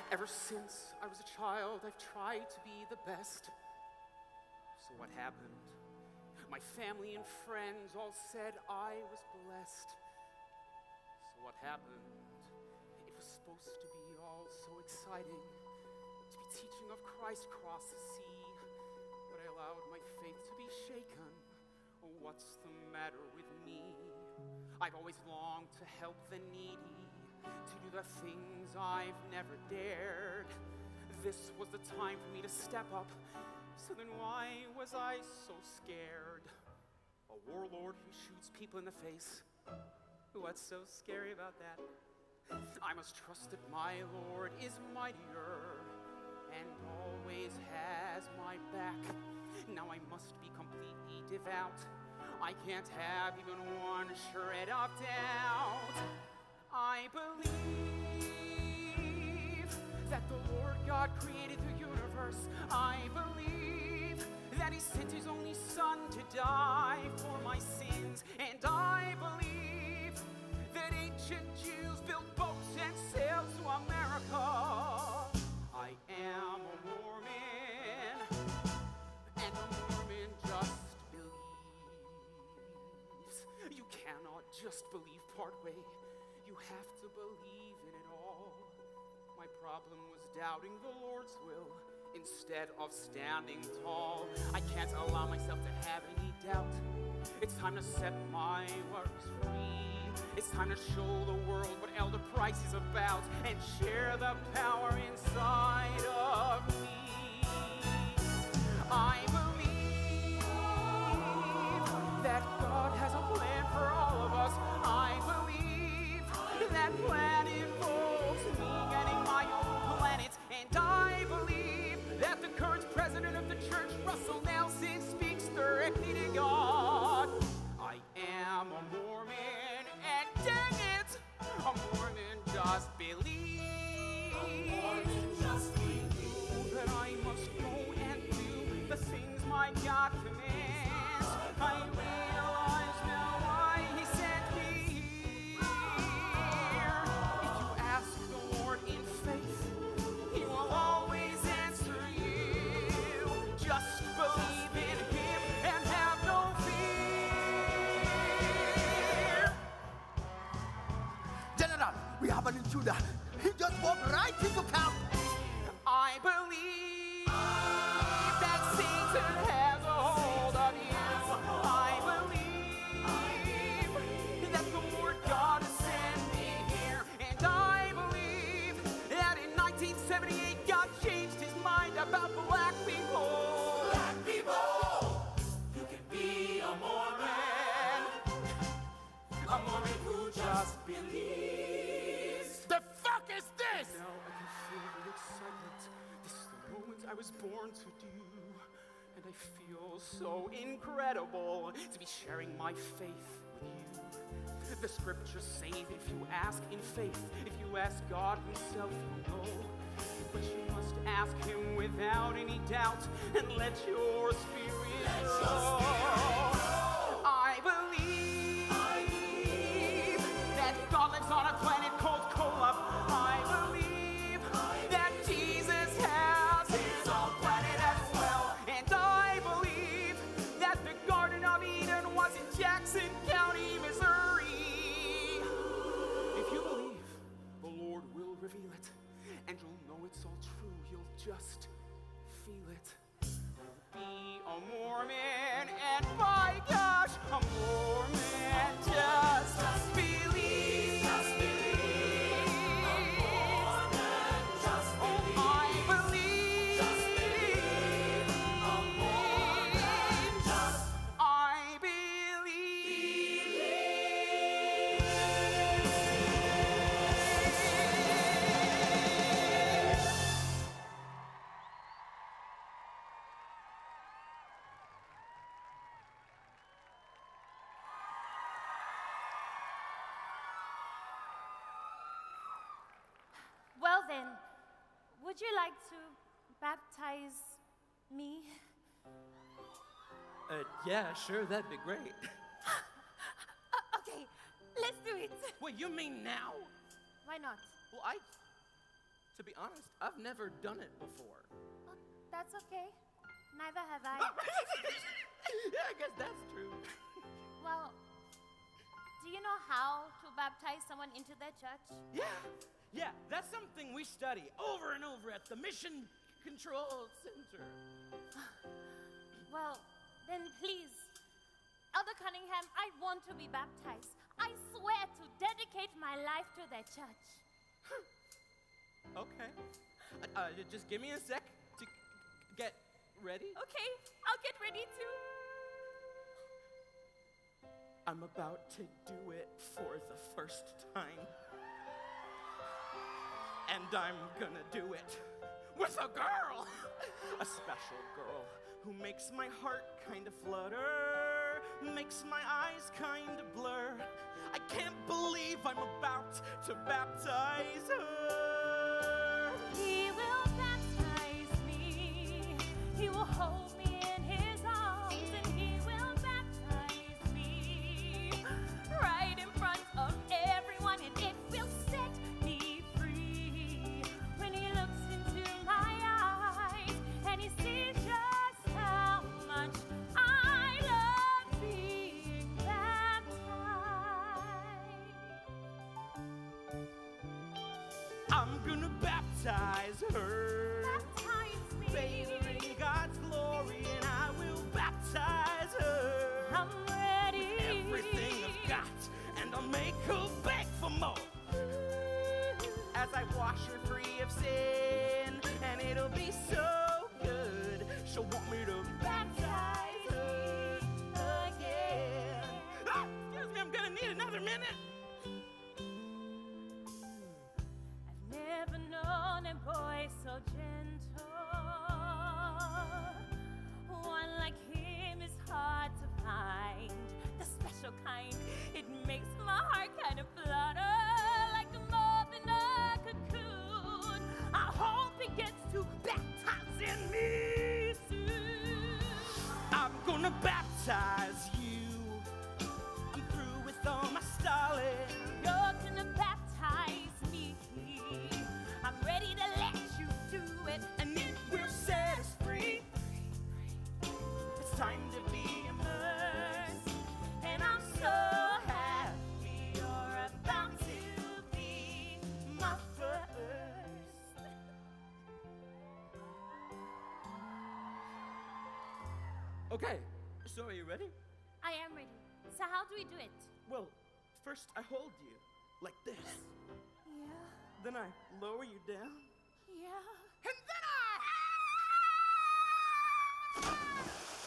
Ever since I was a child, I've tried to be the best. So what happened? My family and friends all said I was blessed. So what happened? It was supposed to be all so exciting, to be teaching of Christ across the sea, but I allowed my faith to be shaken. Oh, what's the matter with me? I've always longed to help the needy, to do the things I've never dared. This was the time for me to step up, so then why was I so scared? A warlord who shoots people in the face. What's so scary about that? I must trust that my Lord is mightier and always has my back. Now I must be completely devout. I can't have even one shred of doubt. I believe that the Lord God created the universe. I believe that He sent His only Son to die for my sins. And I believe that ancient Jews built boats and sailed to America. I am a Mormon, and a Mormon just believes. You cannot just believe partway. You have to believe in it all. My problem was doubting the Lord's will instead of standing tall. I can't allow myself to have any doubt. It's time to set my worries free. It's time to show the world what Elder Price is about and share the power inside of me. I believe that God has a plan for all of us. I believe that plan involves me getting my own planet. And I believe that the current president of the church, Russell Nelson, speaks directly to God. I am a Mormon, and dang it, a Mormon just believes. A Mormon just believes that I must go and do the things my God commands. I realize now why He sent me here. If you ask the Lord in faith, He will always answer you. Just believe in Him and have no fear. General, we have an intruder. He just walked right into camp. I believe that Satan has a hold of you. I believe that the Lord God has sent me here. And I believe that in 1978 God changed His mind about black people. Black people, you can be a Mormon who just believes. The fuck is this? Now I can feel the excitement. This is the moment I was born to do. And I feel so incredible to be sharing my faith with you. The scriptures say that if you ask in faith, if you ask God Himself, You'll know. But you must ask Him without any doubt and let your spirit grow. I believe that God lives on a planet called Kolob. I believe that Jesus has His own planet as well. And I believe that the Garden of Eden was in Jackson County, Missouri. If you believe, the Lord will reveal it. And you'll know it's all true. You'll just feel it. Be a Mormon, and by gosh, a Mormon just believes. Just believe. A Mormon just believes. Oh, I believe. Just believe. A Mormon just I believe. Well then, would you like to baptize me? Yeah, sure, that'd be great. Okay, let's do it. Wait, you mean now? Why not? Well, To be honest, I've never done it before. Oh, that's okay. Neither have I. Yeah, I guess that's true. Well, do you know how to baptize someone into their church? Yeah, that's something we study over and over at the Mission Control Center. Well, then please, Elder Cunningham, I want to be baptized. I swear to dedicate my life to their church. Okay. Just give me a sec to get ready. Okay, I'll get ready too. I'm about to do it for the first time. And I'm gonna do it with a girl. A special girl who makes my heart kind of flutter, makes my eyes kind of blur. I can't believe I'm about to baptize her. He will baptize me. He will hold me in his arms, and he will baptize me right in front of everyone, and it will set me free. When he looks into my eyes and he sees just how much I love being baptized. I'm gonna baptize her, Baptize me. bathed in God's glory, and I will baptize her. I'm ready. Everything I've got, and I'll make her beg for more. As I wash her free of sin, and it'll be so good. She'll want me to baptize her again. Ah, excuse me, I'm gonna need another minute. I've never known a boy so gentle. One like him is hard to find. The special kind, it makes my heart kind of flutter like a moth in a cocoon. I hope he gets to baptizing me soon. I'm gonna baptize you. I'm through with all my stalling. You're gonna baptize me. I'm ready to let you do it. And it will set us free. It's time to be immersed, And I'm so happy you're about to be my first. Okay, so are you ready? I am ready. So how do we do it? Well, first I hold you like this. Yeah, Then I lower you down. yeah. And then I...